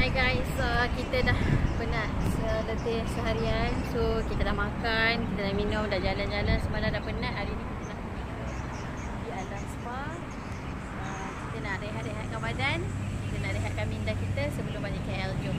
guys, kita dah penat letih seharian. So kita dah makan, kita dah minum, dah jalan-jalan, semalam dah penat. Hari ni kita nak di Alam Spa. Kita nak rehat-rehatkan badan, kita nak rehatkan minda kita sebelum balik KL. Jom.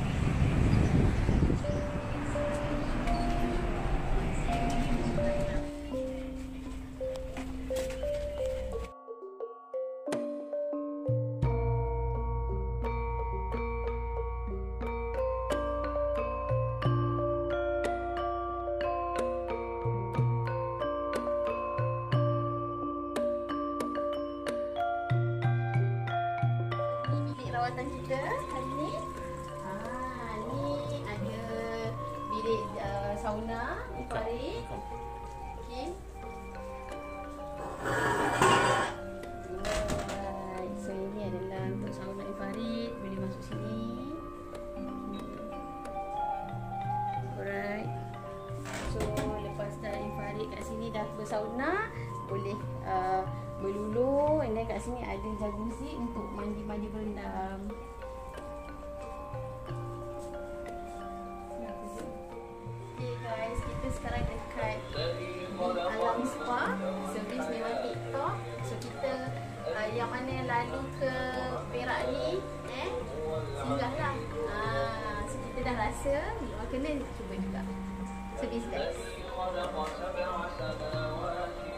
Rawatan kita hari ni, ni ada bilik sauna infrared. Okey. So ini adalah untuk sauna infrared, boleh masuk sini. Alright. So lepas dah infrared kat sini dah bersauna, boleh berluluh, and then kat sini ada jacuzzi untuk mandi-mandi berendam. Okay guys, kita sekarang dekat Alam Spa. Servis memang TikTok. So kita yang mana yang lalu ke Perak ni, singgahlah. So kita dah rasa kena cuba juga. Servis guys.